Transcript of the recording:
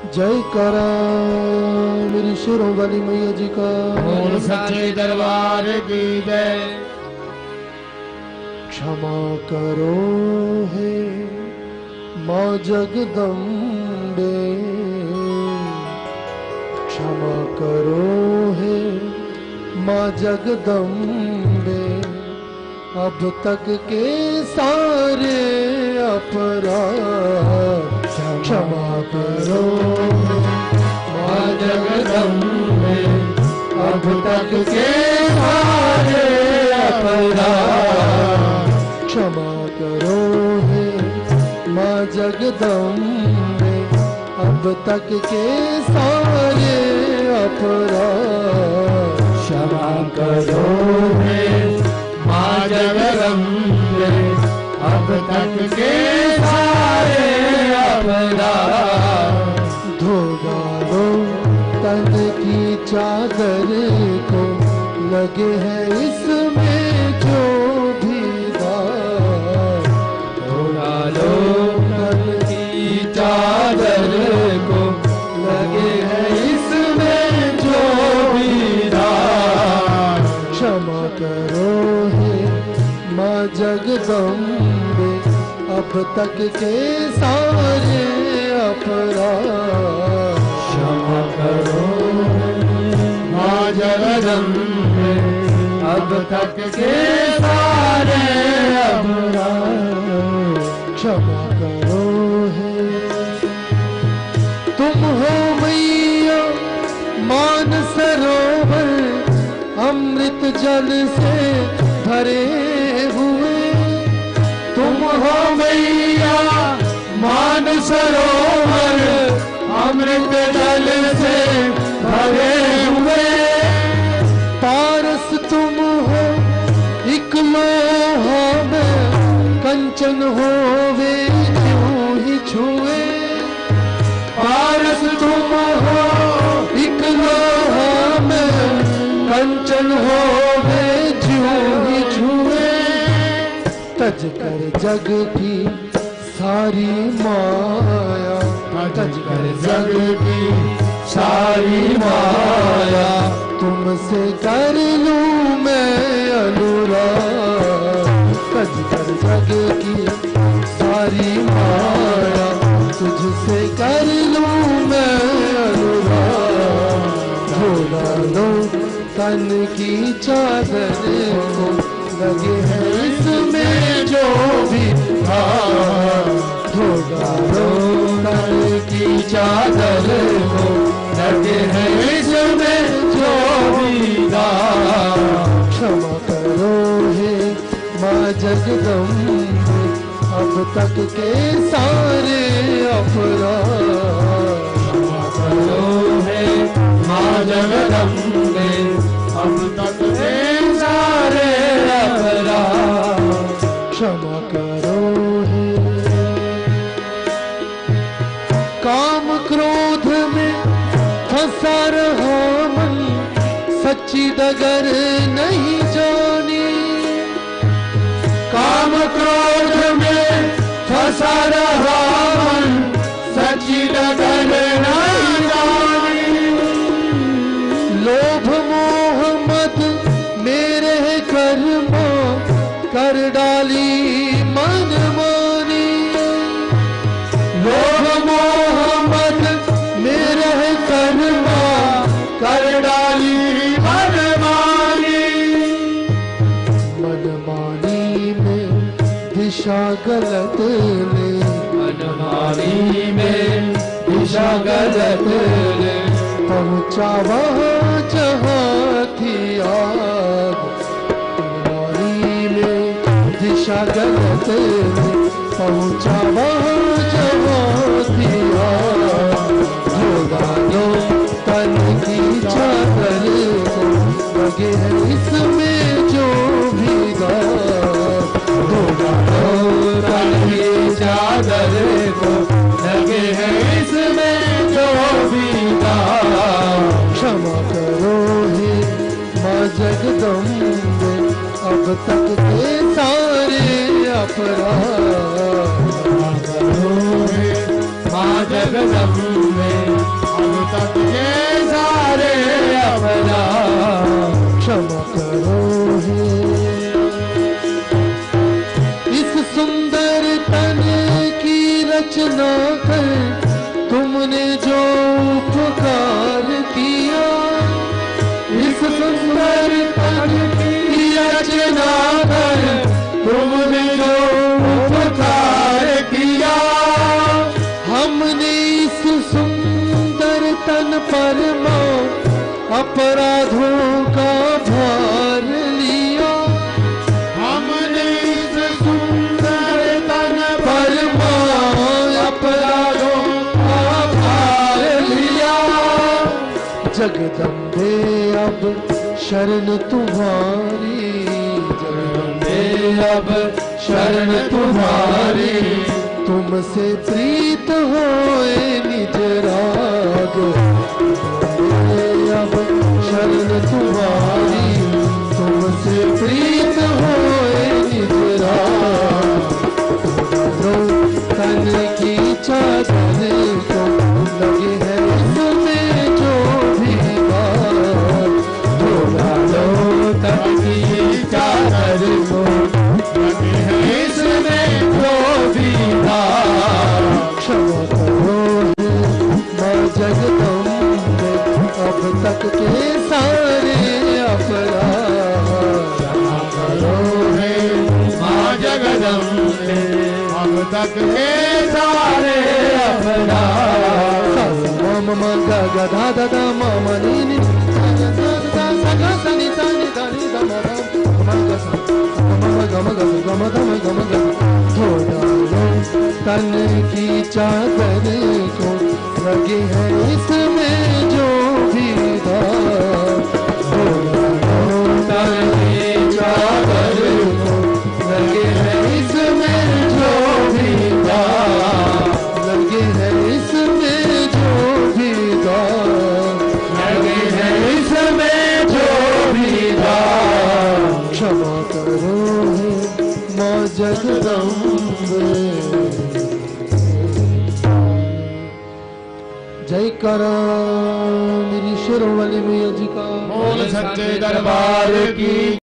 जय करा मेरी शेरों वाली मैया जी का। और सच्चे दरबार की जय। क्षमा करो हे माँ जगदम्बे, क्षमा करो हे माँ जगदम्बे, अब तक के सारे अपराध क्षमा करो माँ जगदम्बे, अब तक के सारे अपराध क्षमा करो हे माँ जगदम्बे, अब तक के सारे अपराध क्षमा करो हे माँ जगदम्बे, अब तक के सारे अपराध धो डालो तन की चादर को, लगे हैं इसमें जो भी दाग। धो डालो तन की चादर को, लगे हैं इसमें जो भी दाग। क्षमा करो हे माँ जगदम्बे, अब तक के सारे अपराध क्षमा करो माँ जगदम्बे, अब तक के सारे अपराध क्षमा करो हे। तुम हो मैया मान सरोवर, अमृत जल से भरे हुए। तुम हो मैया मान सरोवर, अमृत जल से भरे हुए। पारस तुम हो एक लोहा में, कंचन हो वे यूं ही छुए। पारस तुम हो एक लोहा में, कंचन हो वे यूं ही छुए। तज कर जग की सारी माया, तज कर जग की सारी माया, तुमसे कर लूं मैं अनुराग। तज कर जग की सारी माया, तुझसे कर लूं मैं अनुराग। धो डालो तन की चादर को, लगे हैं इसमें जो भी दाग। धो डालो तन की चादर को, लगे हैं इसमें जो भी दाग। क्षमा करो हे माँ जगदम्बे, अब तक के सारे अपराध क्षमा करो हे माँ जगदम्बे, अब तक के सारे अपराध क्षमा करो हे। काम क्रोध में फंसा रहा मन, सच्ची डगर नहीं जानी। काम क्रोध में फंसा रहा मन, सच्ची डगर नहीं जानी। लोभ मोह मद मेरे कर्मों, कर डाली मन मानी। लोभ मोह मद मेरे कर्मों, कर डाली मनमानी। मनमानी में दिशा गलत ले, मनमानी में दिशा गलत ले, पहुँचा वहाँ जहाँ थी आग। मनमानी में दिशा गलत ले, पहुँचा वहाँ जहाँ थी आग। धो डालो तन की चादर को, लगे हैं इसमें जो भी दाग। धो डालो तन की चादर को, लगे हैं इसमें जो भी दाग। क्षमा करो हे माँ जगदम्बे, अब तक के सारे अपराध क्षमा करो हे माँ जगदम्बे, याचना कर तुमने जो उपकार किया, इस सुंदर तन की याचना कर तुमने जो उपकार किया। हमने इस सुंदर तन पर अपराधों का भार लिया, हमने इस सुंदर तन पर अपराधों का भार लिया। जगदम्बे अब शरण तुम्हारी, जगदम्बे अब शरण तुम्हारी, तुमसे प्रीत होए निज राग। अब शरण तुम्हारी, तुमसे प्रीत होए निज राग। तन की चादर को लगे है इसमें जो भी बात, धोला लो तन की चादर को लगे है इसमें जो भी बात। क्षमा करो माँ जगदम्बे अब तक के सारे अपराध। क्षमा करो है माँ जगदम्बे अब तक के सारे अपराध। मम ग ग धा धा धा मम नी नी सा सा सा सा ग सा नी सा नी धा नी धा म ग म ग सा गम ग ग गम धम गम ग। थोड़ा लो तन की चादर को लगे है इसमें जो भी दाग। थोड़ा लो तन की चादर को लगे है इसमें जो भी दाग, लगे है इसमें जो भी दाग, लगे है इसमें जो भी दाग। क्षमा करो है माँ जगदम्बे। जय करा मेरी शेरों वाली मैया जी का। बोल सच्चे दरबार की।